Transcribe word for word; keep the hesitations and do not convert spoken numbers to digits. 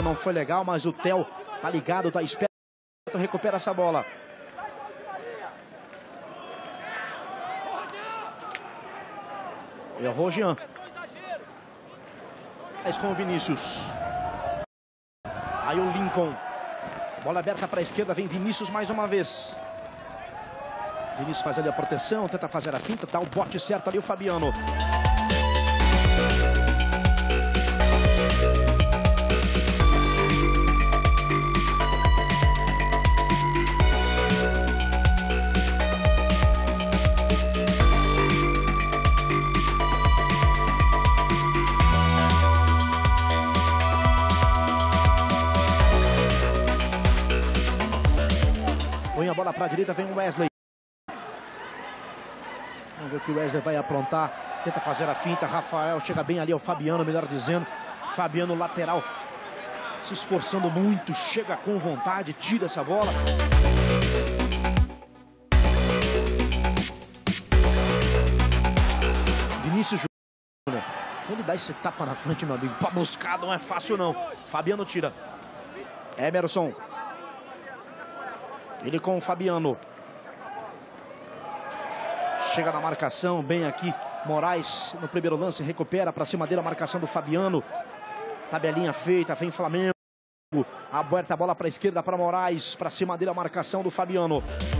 não foi legal, mas o Theo tá ligado, tá esperto, recupera essa bola. Errou o Jean. Mas com o Vinícius. Aí o Lincoln. Bola aberta para a esquerda, vem Vinícius mais uma vez. Vinícius faz ali a proteção, tenta fazer a finta, dá o bote certo ali o Fabiano. Põe a bola para a direita, vem o Wesley. Vamos ver o que o Wesley vai aprontar. Tenta fazer a finta. Rafael chega bem ali, é o Fabiano, melhor dizendo. Fabiano lateral. Se esforçando muito. Chega com vontade. Tira essa bola. Vinícius Júnior. Quando dá esse tapa na frente, meu amigo, pra buscar não é fácil não. Fabiano tira. Emerson. Ele com o Fabiano. Chega na marcação, bem aqui. Moraes no primeiro lance, recupera para cima dele a marcação do Fabiano. Tabelinha feita, vem Flamengo. Aberta a bola para a esquerda para Moraes. Para cima dele a marcação do Fabiano.